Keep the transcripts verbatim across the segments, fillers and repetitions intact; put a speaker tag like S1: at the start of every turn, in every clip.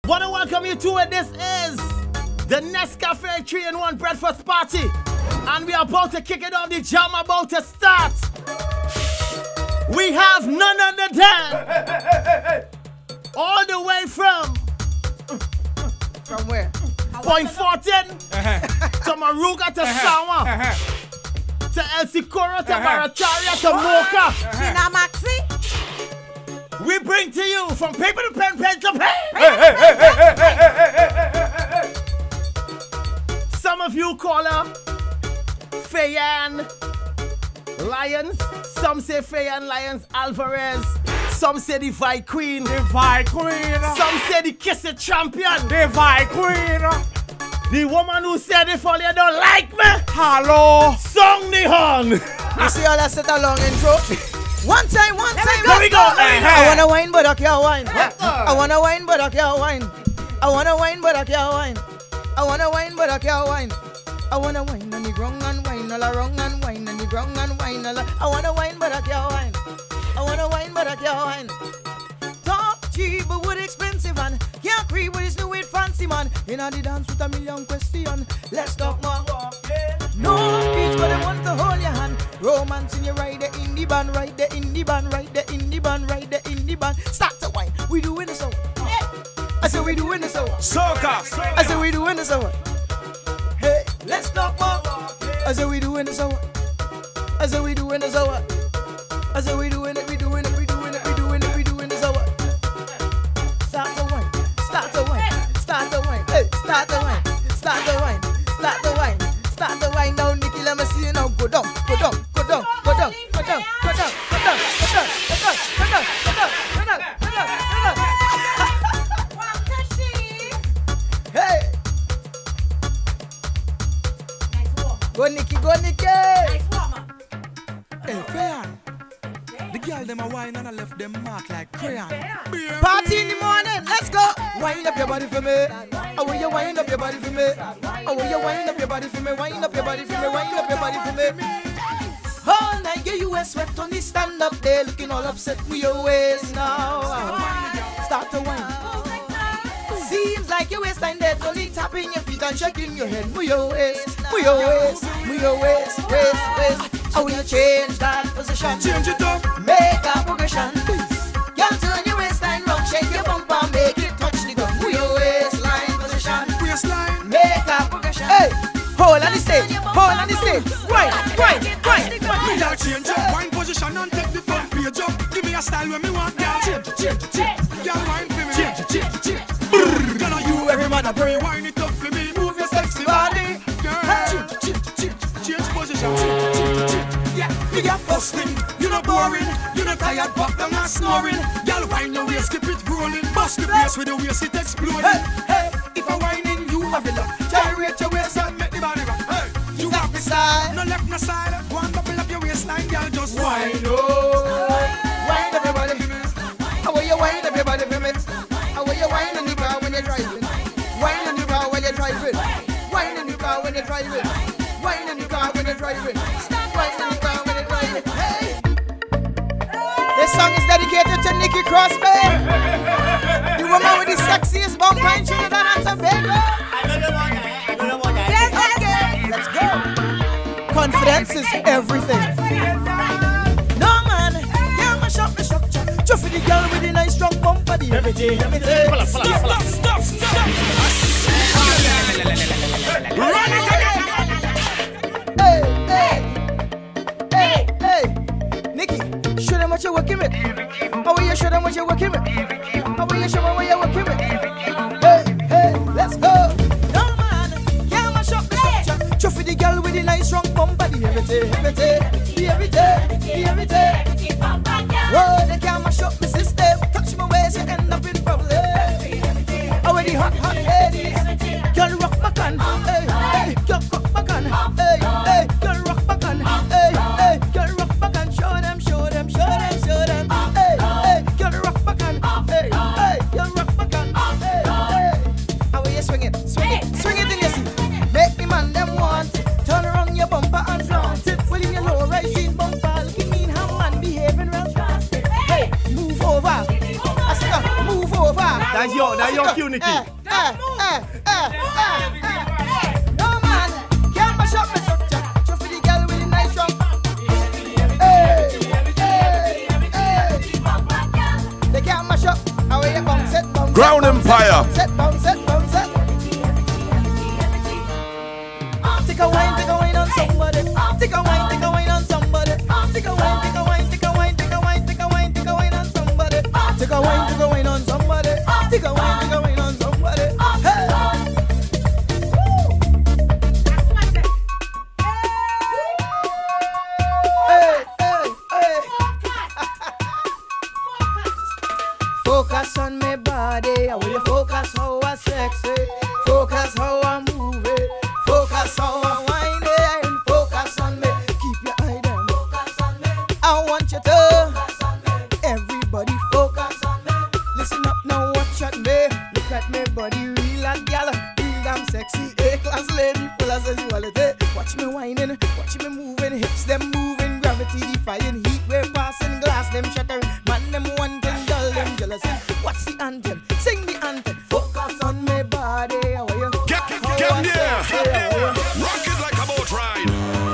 S1: Want to welcome you to it. This is the Nescafe three in one breakfast party. And we are about to kick it off. The jam about to start. We have none other than hey, hey, hey, hey, hey. all the way from
S2: From where?
S1: Point fourteen uh-huh. to Maruga to uh-huh. Sawa uh-huh. to El Sicuro to uh-huh. Barataria to Mocha.
S2: Uh-huh. Maxi.
S1: We bring to you from paper to pen, pen to pen.
S2: Hey, hey, hey, hey, hey, hey, hey, hey, hey, hey.
S1: Some of you call her Fay-Ann Lyons. Some say Fay-Ann Lyons Alvarez. Some say the Vi Queen.
S3: The Vi Queen.
S1: Some say the Kiss It Champion.
S3: The Vi Queen.
S1: The woman who said if all you don't like me.
S3: Hello.
S1: Song the horn.
S2: You see all that set a long intro? One time, one time.
S1: There we go. Hey, hey.
S2: I wanna wine, but I can't wine. I wanna wine, but I can't wine. I wanna wine, but I can't wine. I wanna wine, but I can't wine. I wanna wine on the ground and wine all around and wine on the ground and wine all. I wanna wine, but I can't wine. I wanna wine, but I can't wine. Top cheap, but wood expensive and can't creep with his new weight fancy man. In the dance with a million question. Let's talk more. No speech, but I want to hold your hand. Romance in your right there in the band, right there in the band, right there in the band, right there in the band. Start to wine. We doing this so. I said we doing this so.
S3: Soca.
S2: I said we doing this so. Hey, let's talk more. I said we doing this so. I said we doing this so. I said we doing it, we doing it, we doing it, we doing it, we doing this so. Start to wine, start to wine, start to wine, hey, start to wine, start to wine, start to wine, start to wine. Now, Nikki, let me see you now. Go down, go down, go down, go down, go down, go down, go down, go down, go down, go down, go down, go down, go down, go down. Hey. Go Nikki, go Nikki.
S4: Nice warmer.
S3: Hey, Fay-Ann. The girl them a wine and I left them mark like crayon.
S2: Party in the morning, let's go. Wind up your body for me. I want you wind up your body for me. I want you wind up your body for me. Wind up your body for me. Wind up your body for me. All night, get you a sweat on the stand up there, looking all upset with your waist now. Start to wine. Seems like your waistline dead, only tapping your feet and shaking your head. Move your waist, move your waist, move your waist, waist, waist. I will change that position.
S3: Change it up.
S2: Make a progression. Girl, turn your waistline round, shake your bump and make it touch the ground. Move your waistline position.
S3: Waistline.
S2: Make a progression. Hey, hold on the stage, hold on the stage. Right, right, right.
S3: Me a change up, wine position and take the front page up. Give me a style when me want, girl. Change, change, change. Girl, wine for me. Change, change, change. Girl, you every man a pray. Wine it up for me. Move your sexy body, girl. Change, change, change. Change position. Change, change, change. Yeah, you get busting. You not boring. You not tired, pop down and snoring. Girl, wine your waist, keep it rolling. Bust the bass with the waist, it exploding.
S2: Hey, hey,
S3: if I whining, you have it up. Gyrate your waist and make the body rock. Hey,
S2: you got the side.
S3: No left, no side. Go and bubble up your waistline, girl, just
S2: wine. Oh, wine up your body for me. How will you wine up your body for me? How will you wine on the car when you're driving? Wine on the car when you're driving. Wine on the car when you're driving. Wine on the car when you're driving. Wine on the car when you're driving. Hey! This song is dedicated to Nikki Crosby, the woman with the sexiest bump in Trinidad and Tobago. Yes, okay, let's go. Confidence is everything. No man, yeah, mash up the structure. Just for the girl with the nice strong bump body. Every day, every day.
S3: stop, stop, stop. Run it again.
S2: Hey, hey, hey, hey, Nikki, show them what you're working with. How will you show them what you're working with? How will you show them what you're working with? Hey, hey, let's go. No man, yeah, mash up the structure. Just for the girl with the nice strong bump body. Every day, every day, every day, every day. Whoa, they can't mash up the system. Touch my waist, you end up in problem.
S1: That's your, that's your cue, Nikki.
S2: Eh, eh, eh, eh, eh. No man, can't mash up my structure. Just for the girl with the nice drum. Hey, hey, hey. They can't mash up. How are you bounce it, bounce it,
S4: Ground
S2: bounce it,
S4: Empire.
S2: bounce it, bounce it, bounce it. Take a wine, take a wine on somebody. Take a wine, take a wine on somebody. Take a wine, take a wine, take a wine, take a wine, take a wine, take a wine on somebody. Take a wine, take a wine on somebody. Take a wine, take a wine on somebody. Hey. Hey, hey, hey. Focus on my body. I will you focus how I sexy. Focus how I move it. Focus how I whine it. And focus on me. Keep your eye down. Focus on me. I want you to. Focus on me. Everybody focus on me. Listen up now, watch at me. Look at me body, real and gal. Real damn sexy. A-class lady full of sensuality. Watch me whining. Watch me moving. Hips them moving. Gravity defying. Heat wave passing. Glass them shattering. Man them wanting. Girl them jealous. What's the anthem? Sing the anthem. Focus on my body. How are you?
S4: Get, get, get there. Rock it like a boat ride.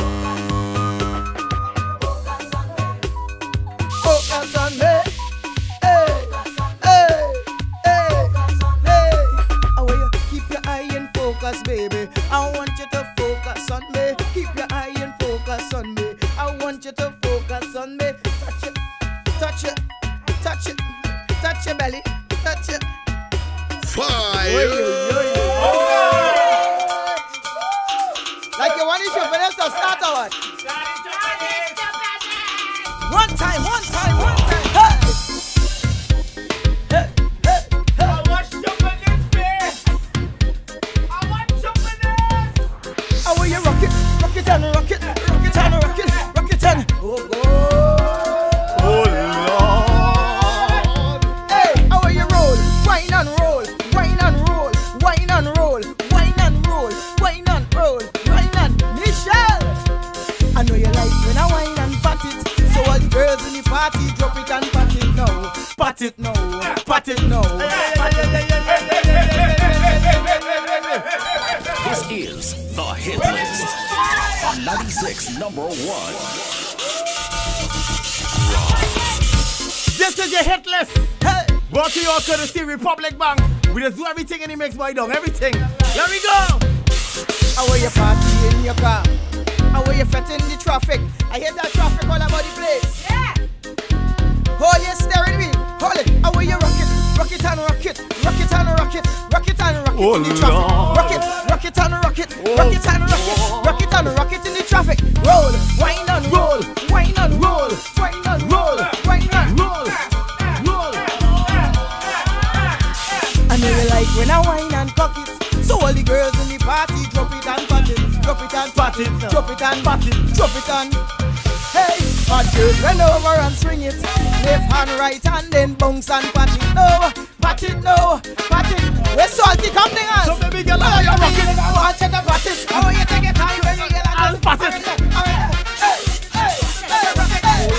S2: Focus on me. Hey, hey, hey, hey. How are you? Keep your eye in focus, baby. I want you to focus on me. Keep your eye in focus on me. I want you to focus on me. Touch it, touch it, touch it, touch your belly, touch it.
S4: Fire.
S2: Like you want to show Vanessa start or what? One time, one time, one time. Hey! Hey, hey, hey.
S1: I want jumping in face. I want jumping in.
S2: How will you rock it? Rock it and rock it. Rock it and rock it. Rock it and. Oh, God.
S1: Oh, Lord.
S2: Hey, how will you roll? Wine and roll. Wine and roll. Wine and roll. Wine and roll. Wine and roll. Wine and Michelle. I know you like when I wine and pat it. So all the girls in the party drop it and pat it now. Pat it now. Pat it now.
S5: This is the hit list on ninety-six number one.
S1: This is your hit list.
S2: Hey.
S1: Brought to you all courtesy Republic Bank. We just do everything in the mix by dog. Everything. There we go.
S2: How are you party in your car? How are you fat in the traffic? I hear that traffic all about the place. Yeah. Hold your steering wheel. Hold it. How are you rock it? Rock it and rock it. Rock it and rock it. Rock it and rock it
S1: Oh,
S2: in the traffic.
S1: Lord.
S2: Rock it. Rock it and rock it.
S1: Oh,
S2: Rock it and rock it. Rock it and rock it in the traffic. Roll. Wine and roll. Wine and roll. Wine and roll. Wine and roll.
S1: Roll.
S2: I know you like when I wine and cock it. So all the girls in the party drop it and pat it. Drop it and pat it. Drop it and pat it. Drop it and. Hey, hot girls bend over and swing it. Left hand, right hand, then bounce and pat it. No, pat it, no, pat it. Where's salty? Come thing on.
S1: So baby girl,
S2: Oh,
S1: how
S2: you
S1: you
S2: rock
S1: rock
S2: it.
S1: it?
S2: I want you to pat it. Oh, you take it time when you get a
S1: And pat it.
S2: Hey, hey, hey, rock it. Hey,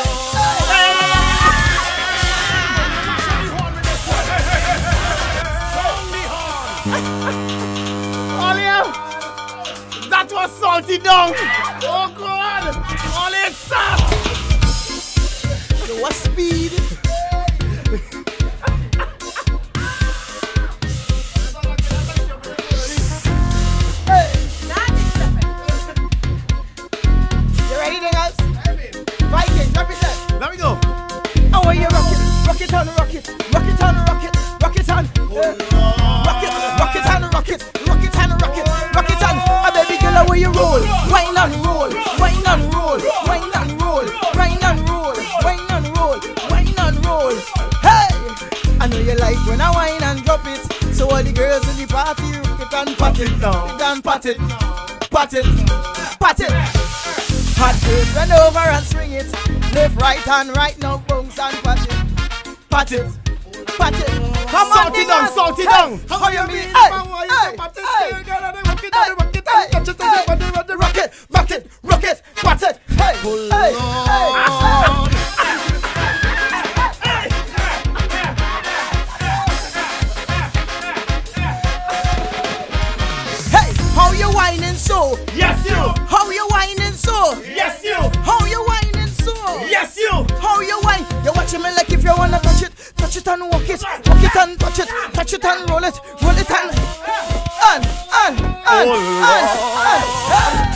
S1: That was salty down. Oh God. All it sauce.
S2: so what speed? Hey. You ready, niggas? Viking, drop it there.
S1: There we go.
S2: How are you rock it? Rock it and rock it. Rock it and rock it. Rock it and. Rock it. Rock it and rock it. Rock it and rock it. Rock it and. A baby girl, how will you roll? Wine and roll. Wine and roll. Wine and roll. Wine and roll. Wine and roll. Wine and roll. Hey! I know you like when I wine and drop it. So all the girls in the party rock it and pat it. Rock it and pat it. Pat it. Pat it. Hot girls bend over and swing it. Left, right hand, right now, bounce and pat it. Pat it. Pat it. Come on,
S1: Salty down,
S2: niggas.
S1: salty
S2: Hey,
S1: down.
S2: How you mean? Hey, hey, hey, hey, hey, rock it, rock it, rock it, pat it. Hey, hey, hey, hey. so?
S1: Yes, you.
S2: How you whining so?
S1: Yes, you.
S2: How you whining so?
S1: Yes, you.
S2: How you whine? You watching me like if you wanna touch it, touch it and walk it, walk it and touch it, touch it and roll it, roll it and and and and
S1: Oh,
S2: and, and, and.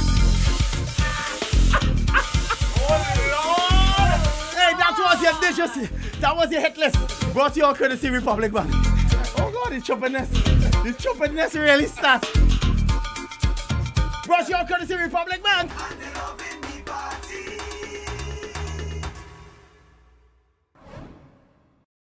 S1: Hey, that was your dishes. That was your hit list. Brought to your courtesy Republic Bank. Oh God, the choppiness. The choppiness really starts. Brought to your courtesy Republic Bank.